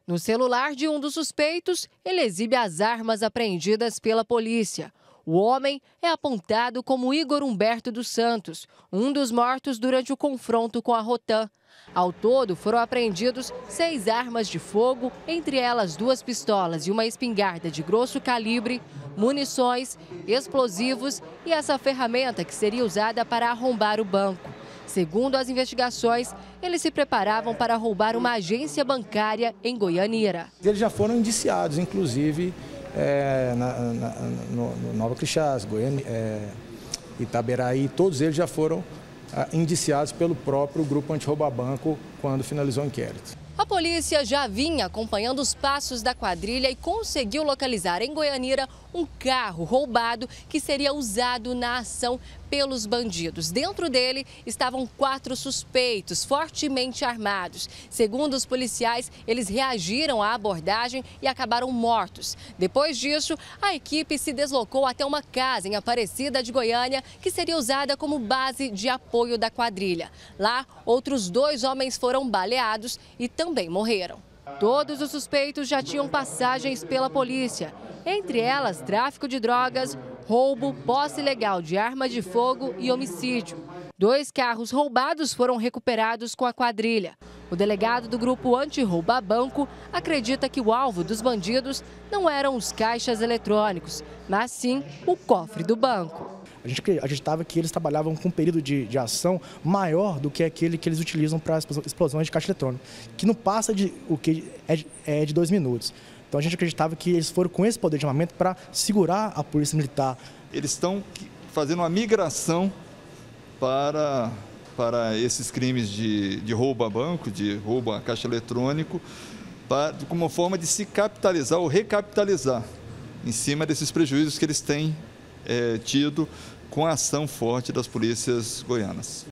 No celular de um dos suspeitos, ele exibe as armas apreendidas pela polícia. O homem é apontado como Igor Humberto dos Santos, um dos mortos durante o confronto com a Rotan. Ao todo, foram apreendidos 6 armas de fogo, entre elas 2 pistolas e uma espingarda de grosso calibre, munições, explosivos e essa ferramenta que seria usada para arrombar o banco. Segundo as investigações, eles se preparavam para roubar uma agência bancária em Goianira. Eles já foram indiciados, inclusive, no Nova Crixás, Goiânia, Itaberaí, todos eles já foram indiciados pelo próprio Grupo Anti-Rouba Banco quando finalizou o inquérito. A polícia já vinha acompanhando os passos da quadrilha e conseguiu localizar em Goianira um carro roubado que seria usado na ação pelos bandidos. Dentro dele estavam 4 suspeitos fortemente armados. Segundo os policiais, eles reagiram à abordagem e acabaram mortos. Depois disso, a equipe se deslocou até uma casa em Aparecida de Goiânia, que seria usada como base de apoio da quadrilha. Lá, outros 2 homens foram baleados e também morreram. Todos os suspeitos já tinham passagens pela polícia, entre elas tráfico de drogas, roubo, posse ilegal de arma de fogo e homicídio. 2 carros roubados foram recuperados com a quadrilha. O delegado do grupo Anti-Rouba Banco acredita que o alvo dos bandidos não eram os caixas eletrônicos, mas sim o cofre do banco. A gente acreditava que eles trabalhavam com um período de ação maior do que aquele que eles utilizam para explosões de caixa eletrônica, que não passa de o que é de 2 minutos. Então a gente acreditava que eles foram com esse poder de armamento para segurar a polícia militar. Eles estão fazendo uma migração para esses crimes de roubo a banco, de roubo a caixa eletrônico, como uma forma de se capitalizar ou recapitalizar em cima desses prejuízos que eles têm tido com a ação forte das polícias goianas.